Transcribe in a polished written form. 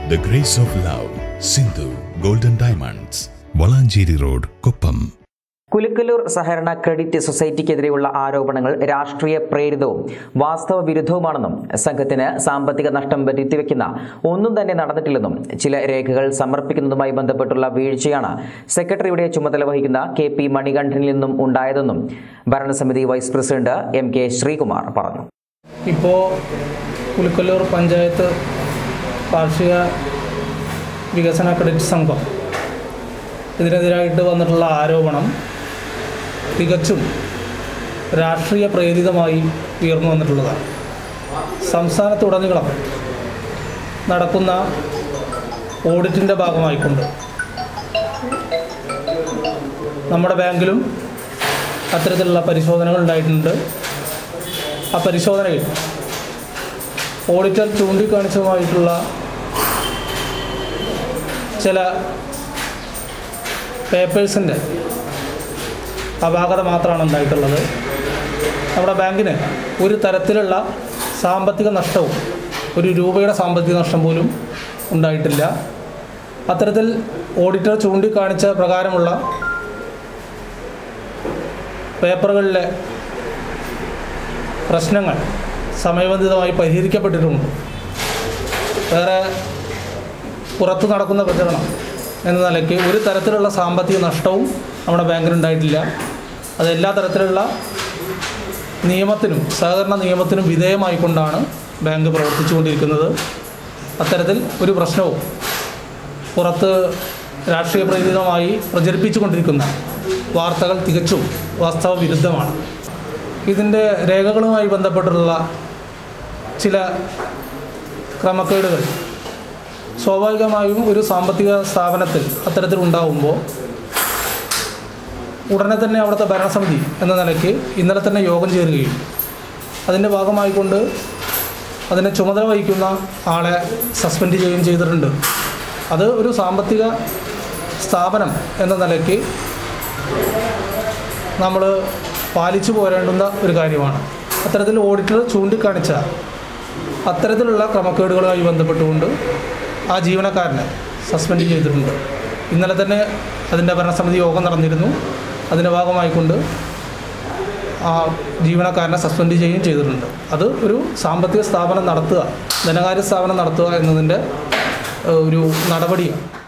The Grace of Love, Sindhu Golden Diamonds, Valanchery road, Koppam. Kulukkallur സഹകരണ credit സൊസൈറ്റിക്കെതിരെയുള്ള ആരോപണങ്ങൾ രാഷ്ട്രീയ പ്രേരിതവും വാസ്തവ വിരുദ്ധവുമാണെന്നും സംഘത്തിന് സാമ്പത്തിക നഷ്ടം വരുത്തിവെക്കുന്ന ഒന്നും തന്നെ നടന്നിട്ടില്ലെന്നും ചില രേഖകൾ സമർപ്പിക്കുന്നതുമായി ബന്ധപ്പെട്ടുള്ള വീഴ്ചയാണ് സെക്രട്ടറിയുടെ ചുമതല വഹിക്കുന്ന KP മണികണ്ഠനിൽ നിന്നും ഉണ്ടായതെന്നും ഭരണസമിതി വൈസ് പ്രസിഡന്റ് MK ശ്രീകുമാർ പറഞ്ഞു. ഇപ്പോൾ കുലുക്കല്ലൂർ പഞ്ചായത്ത് കാർഷിക വികസന ക്രെഡിറ്റ് സംഘം ഇതിനെതിരായിട്ട് വന്നിട്ടുള്ള ആരോപണം തികച്ചും രാഷ്ട്രീയ പ്രേരിതമായി ഉയർന്നു വന്നിട്ടുള്ളതാണ്. സംസ്ഥാനത്തുടനീളം നടക്കുന്ന ഓഡിറ്റിൻ്റെ ഭാഗമായിക്കൊണ്ട് നമ്മുടെ ബാങ്കിലും അത്തരത്തിലുള്ള പരിശോധനകൾ ഉണ്ടായിട്ടുണ്ട്. ആ പരിശോധനയിൽ ഓഡിറ്റർ ചൂണ്ടിക്കാണിച്ചതുമായിട്ടുള്ള ചില പേപ്പേഴ്സിൻ്റെ അപാകത മാത്രമാണ് ഉണ്ടായിട്ടുള്ളത്. നമ്മുടെ ബാങ്കിന് ഒരു തരത്തിലുള്ള സാമ്പത്തിക നഷ്ടവും ഒരു രൂപയുടെ സാമ്പത്തിക നഷ്ടം പോലും ഉണ്ടായിട്ടില്ല. അത്തരത്തിൽ ഓഡിറ്റർ ചൂണ്ടിക്കാണിച്ച പ്രകാരമുള്ള പേപ്പറുകളിലെ പ്രശ്നങ്ങൾ സമയബന്ധിതമായി പരിഹരിക്കപ്പെട്ടിട്ടുമുണ്ട്. വേറെ പുറത്തു നടക്കുന്ന പ്രചരണം എന്ന നിലയ്ക്ക് ഒരു തരത്തിലുള്ള സാമ്പത്തിക നഷ്ടവും നമ്മുടെ ബാങ്കിനുണ്ടായിട്ടില്ല. അത് എല്ലാ തരത്തിലുള്ള നിയമത്തിനും സഹകരണ നിയമത്തിനും വിധേയമായിക്കൊണ്ടാണ് ബാങ്ക് പ്രവർത്തിച്ചുകൊണ്ടിരിക്കുന്നത്. അത്തരത്തിൽ ഒരു പ്രശ്നവും പുറത്ത് രാഷ്ട്രീയ പ്രേരിതമായി പ്രചരിപ്പിച്ചുകൊണ്ടിരിക്കുന്ന വാർത്തകൾ തികച്ചും വാസ്തവ വിരുദ്ധമാണ്. ഇതിൻ്റെ രേഖകളുമായി ബന്ധപ്പെട്ടുള്ള ചില ക്രമക്കേടുകൾ സ്വാഭാവികമായും ഒരു സാമ്പത്തിക സ്ഥാപനത്തിൽ അത്തരത്തിലുണ്ടാകുമ്പോൾ ഉടനെ തന്നെ അവിടുത്തെ ഭരണസമിതി എന്ന നിലയ്ക്ക് ഇന്നലെ തന്നെ യോഗം ചേരുകയും അതിൻ്റെ ഭാഗമായിക്കൊണ്ട് അതിനെ ചുമതല വഹിക്കുന്ന ആളെ സസ്പെൻഡ് ചെയ്യുകയും ചെയ്തിട്ടുണ്ട്. അത് ഒരു സാമ്പത്തിക സ്ഥാപനം എന്ന നിലയ്ക്ക് നമ്മൾ പാലിച്ചു പോരേണ്ടുന്ന ഒരു കാര്യമാണ്. അത്തരത്തിൽ ഓഡിറ്റർ ചൂണ്ടിക്കാണിച്ച അത്തരത്തിലുള്ള ക്രമക്കേടുകളുമായി ബന്ധപ്പെട്ടുകൊണ്ട് ആ ജീവനക്കാരനെ സസ്പെൻഡ് ചെയ്തിട്ടുണ്ട്. ഇന്നലെ തന്നെ അതിൻ്റെ ഭരണസമിതി യോഗം നടന്നിരുന്നു. അതിൻ്റെ ഭാഗമായിക്കൊണ്ട് ആ ജീവനക്കാരനെ സസ്പെൻഡ് ചെയ്യുകയും ചെയ്തിട്ടുണ്ട്. അത് ഒരു സാമ്പത്തിക സ്ഥാപനം നടത്തുക, ധനകാര്യ സ്ഥാപനം നടത്തുക എന്നതിൻ്റെ ഒരു നടപടിയാണ്.